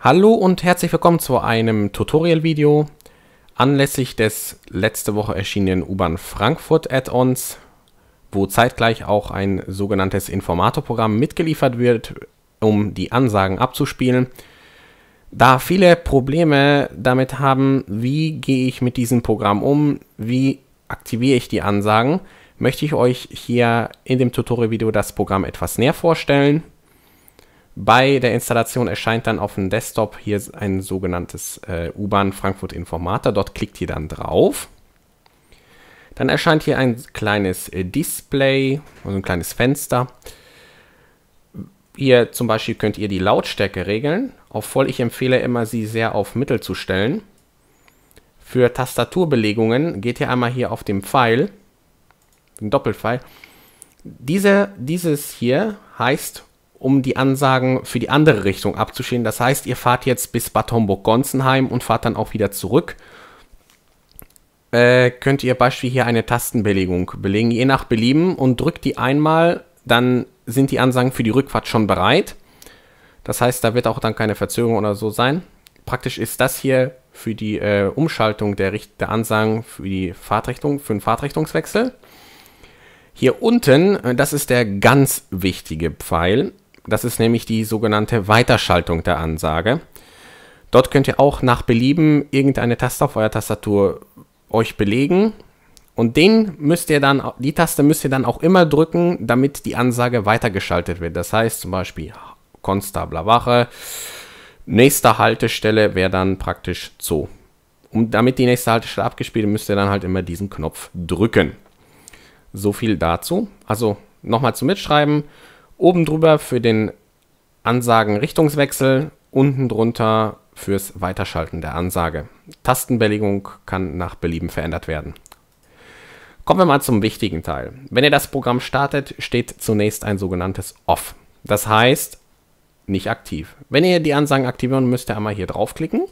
Hallo und herzlich willkommen zu einem Tutorial-Video anlässlich des letzte Woche erschienenen U-Bahn Frankfurt Add-ons, wo zeitgleich auch ein sogenanntes Informator-Programm mitgeliefert wird, um die Ansagen abzuspielen. Da viele Probleme damit haben, wie gehe ich mit diesem Programm um, wie aktiviere ich die Ansagen, möchte ich euch hier in dem Tutorial-Video das Programm etwas näher vorstellen. Bei der Installation erscheint dann auf dem Desktop hier ein sogenanntes U-Bahn Frankfurt Informator. Dort klickt ihr dann drauf. Dann erscheint hier ein kleines Display, also ein kleines Fenster. Hier zum Beispiel könnt ihr die Lautstärke regeln. Auf voll, ich empfehle immer, sie sehr auf Mittel zu stellen. Für Tastaturbelegungen geht ihr einmal hier auf dem Pfeil, den Doppelpfeil. Dieses hier heißt, um die Ansagen für die andere Richtung abzuspielen. Das heißt, ihr fahrt jetzt bis Bad Homburg-Gonsenheim und fahrt dann auch wieder zurück. Könnt ihr beispielsweise hier eine Tastenbelegung belegen, je nach Belieben, und drückt die einmal, dann sind die Ansagen für die Rückfahrt schon bereit. Das heißt, da wird auch dann keine Verzögerung oder so sein. Praktisch ist das hier für die Umschaltung der Ansagen für die Fahrtrichtung, für den Fahrtrichtungswechsel. Hier unten, das ist der ganz wichtige Pfeil. Das ist nämlich die sogenannte Weiterschaltung der Ansage. Dort könnt ihr auch nach Belieben irgendeine Taste auf eurer Tastatur euch belegen. Und die Taste müsst ihr dann auch immer drücken, damit die Ansage weitergeschaltet wird. Das heißt zum Beispiel Konstabler Wache, nächste Haltestelle wäre dann praktisch so. Damit die nächste Haltestelle abgespielt wird, müsst ihr dann halt immer diesen Knopf drücken. So viel dazu. Also nochmal zum Mitschreiben. Oben drüber für den Ansagen-Richtungswechsel, unten drunter fürs Weiterschalten der Ansage. Tastenbelegung kann nach Belieben verändert werden. Kommen wir mal zum wichtigen Teil. Wenn ihr das Programm startet, steht zunächst ein sogenanntes Off. Das heißt, nicht aktiv. Wenn ihr die Ansagen aktivieren müsst, ihr einmal hier draufklicken.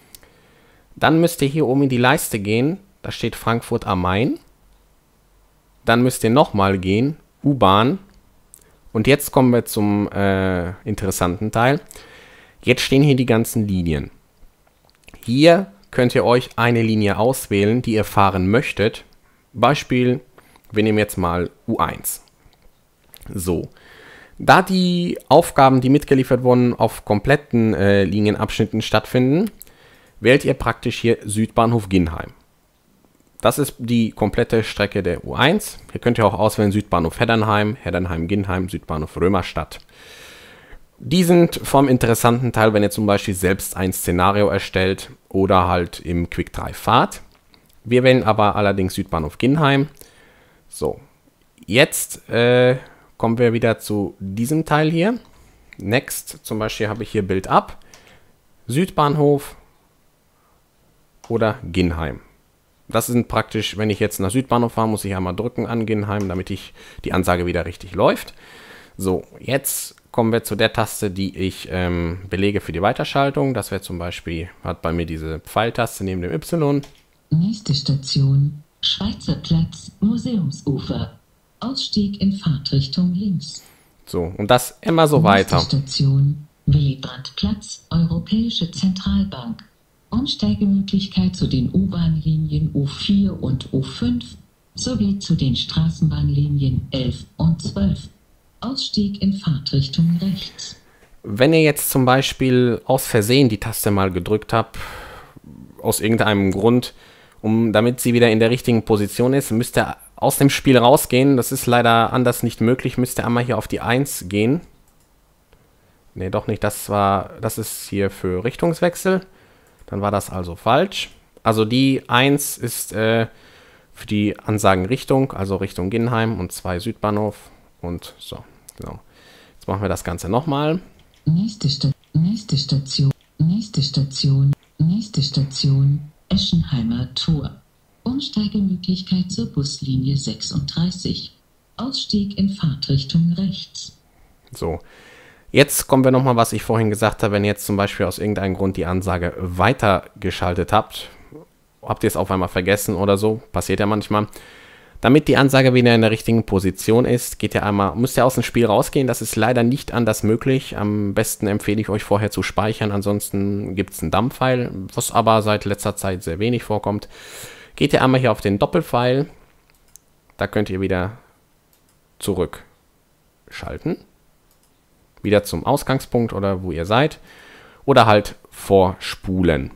Dann müsst ihr hier oben in die Leiste gehen. Da steht Frankfurt am Main. Dann müsst ihr nochmal gehen, U-Bahn. Und jetzt kommen wir zum interessanten Teil. Jetzt stehen hier die ganzen Linien. Hier könnt ihr euch eine Linie auswählen, die ihr fahren möchtet. Beispiel, wir nehmen jetzt mal U1. So, da die Aufgaben, die mitgeliefert wurden, auf kompletten Linienabschnitten stattfinden, wählt ihr praktisch hier Südbahnhof Ginnheim. Das ist die komplette Strecke der U1. Hier könnt ihr auch auswählen Südbahnhof Heddernheim, Heddernheim-Ginnheim, Südbahnhof Römerstadt. Die sind vom interessanten Teil, wenn ihr zum Beispiel selbst ein Szenario erstellt oder halt im Quick-Drive fahrt. Wir wählen aber allerdings Südbahnhof Ginnheim. So, jetzt kommen wir wieder zu diesem Teil hier. Next, zum Beispiel habe ich hier Bild ab, Südbahnhof oder Ginnheim. Das sind praktisch, wenn ich jetzt nach Südbahnhof fahre, muss ich einmal drücken an Ginnheim, damit die Ansage wieder richtig läuft. So, jetzt kommen wir zu der Taste, die ich belege für die Weiterschaltung. Das wäre zum Beispiel, hat bei mir diese Pfeiltaste neben dem Y. Nächste Station, Schweizer Platz, Museumsufer. Ausstieg in Fahrtrichtung links. So, und das immer so weiter. Nächste Station, Willy-Brandt-Platz, Europäische Zentralbank. Umsteigemöglichkeit zu den U-Bahn-Linien U4 und U5 sowie zu den Straßenbahnlinien 11 und 12. Ausstieg in Fahrtrichtung rechts. Wenn ihr jetzt zum Beispiel aus Versehen die Taste mal gedrückt habt, aus irgendeinem Grund, damit sie wieder in der richtigen Position ist, müsst ihr aus dem Spiel rausgehen. Das ist leider anders nicht möglich. Müsst ihr einmal hier auf die 1 gehen. Ne, doch nicht. Das ist hier für Richtungswechsel. Dann war das also falsch. Also die 1 ist für die Ansagenrichtung, also Richtung Ginnheim, und 2 Südbahnhof. Und so, genau. Jetzt machen wir das Ganze nochmal. Nächste Station, Eschenheimer Tor. Umsteigemöglichkeit zur Buslinie 36. Ausstieg in Fahrtrichtung rechts. So. Jetzt kommen wir nochmal, was ich vorhin gesagt habe, wenn ihr jetzt zum Beispiel aus irgendeinem Grund die Ansage weitergeschaltet habt, habt ihr es auf einmal vergessen oder so, passiert ja manchmal, Damit die Ansage wieder in der richtigen Position ist, müsst ihr aus dem Spiel rausgehen. Das ist leider nicht anders möglich. Am besten empfehle ich euch vorher zu speichern. Ansonsten gibt es einen Dump-File, was aber seit letzter Zeit sehr wenig vorkommt. Geht ihr einmal hier auf den Doppelpfeil. Da könnt ihr wieder zurückschalten. Wieder zum Ausgangspunkt oder wo ihr seid. Oder halt vorspulen.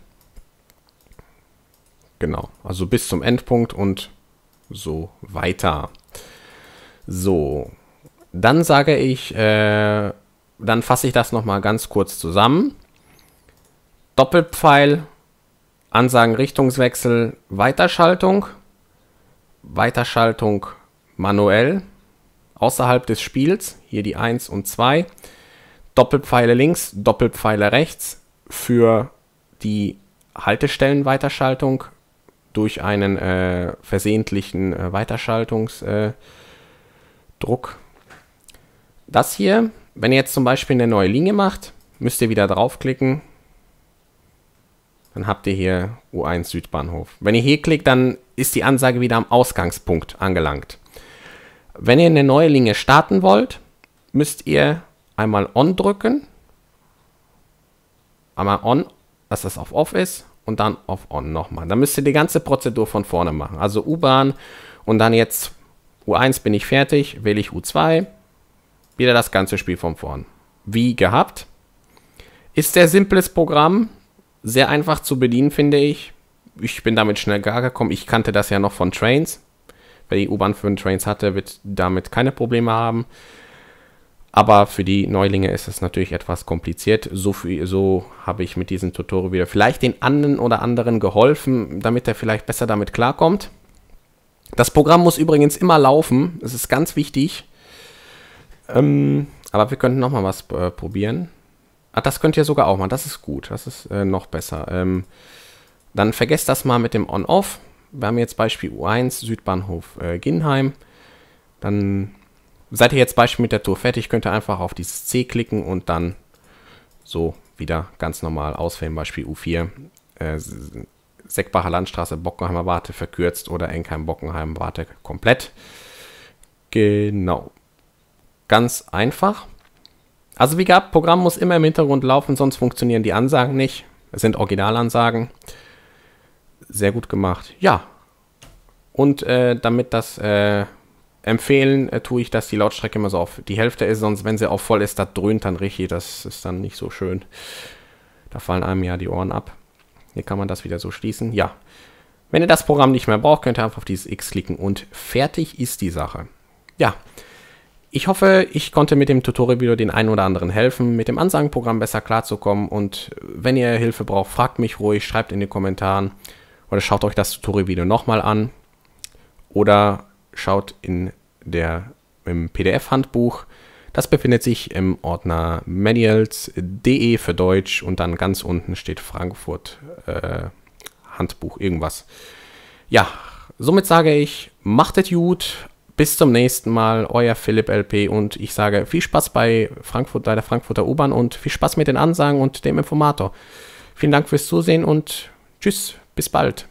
Genau, also bis zum Endpunkt und so weiter. So, dann sage ich, dann fasse ich das nochmal ganz kurz zusammen. Doppelpfeil, Ansagen Richtungswechsel, Weiterschaltung, Weiterschaltung manuell, außerhalb des Spiels, hier die 1 und 2, Doppelpfeile links, Doppelpfeile rechts für die Haltestellenweiterschaltung durch einen versehentlichen Weiterschaltungsdruck. Das hier, wenn ihr jetzt zum Beispiel eine neue Linie macht, müsst ihr wieder draufklicken. Dann habt ihr hier U1 Südbahnhof. Wenn ihr hier klickt, dann ist die Ansage wieder am Ausgangspunkt angelangt. Wenn ihr eine neue Linie starten wollt, müsst ihr einmal On drücken. Einmal On, dass das auf Off ist. Und dann auf On nochmal. Dann müsst ihr die ganze Prozedur von vorne machen. Also U-Bahn und dann jetzt U1 bin ich fertig, wähle ich U2, wieder das ganze Spiel von vorn. Wie gehabt. Ist sehr simples Programm, sehr einfach zu bedienen, finde ich. Ich bin damit schnell gar gekommen. Ich kannte das ja noch von Trains. Wer die U-Bahn für Trains hatte, wird damit keine Probleme haben. Aber für die Neulinge ist es natürlich etwas kompliziert. So habe ich mit diesem Tutorial wieder vielleicht den einen oder anderen geholfen, damit er vielleicht besser damit klarkommt. Das Programm muss übrigens immer laufen. Das ist ganz wichtig. Aber wir könnten nochmal was probieren. Das könnt ihr sogar auch mal. Das ist gut. Das ist noch besser. Dann vergesst das mal mit dem On-Off. Wir haben jetzt Beispiel U1, Südbahnhof Ginnheim. Dann seid ihr jetzt Beispiel mit der Tour fertig, könnt ihr einfach auf dieses C klicken und dann so wieder ganz normal auswählen. Beispiel U4, Seckbacher Landstraße, Bockenheimer Warte verkürzt oder Enkheim-Bockenheim Warte komplett. Genau. Ganz einfach. Also wie gehabt, Programm muss immer im Hintergrund laufen, sonst funktionieren die Ansagen nicht. Es sind Originalansagen. Sehr gut gemacht. Ja. Und damit das empfehlen tue ich, dass die Lautstärke immer so auf die Hälfte ist, sonst wenn sie auf voll ist, das dröhnt dann richtig, das ist dann nicht so schön. Da fallen einem ja die Ohren ab. Hier kann man das wieder so schließen. Ja, wenn ihr das Programm nicht mehr braucht, könnt ihr einfach auf dieses X klicken und fertig ist die Sache. Ja, ich hoffe, ich konnte mit dem Tutorial-Video den einen oder anderen helfen, mit dem Ansagenprogramm besser klarzukommen und wenn ihr Hilfe braucht, fragt mich ruhig, schreibt in den Kommentaren oder schaut euch das Tutorial-Video nochmal an oder schaut im PDF-Handbuch. Das befindet sich im Ordner Manuals.de für Deutsch und dann ganz unten steht Frankfurt Handbuch, irgendwas. Ja, somit sage ich, macht es gut, bis zum nächsten Mal, euer Philipp LP und ich sage viel Spaß bei der Frankfurter U-Bahn und viel Spaß mit den Ansagen und dem Informator. Vielen Dank fürs Zusehen und tschüss, bis bald.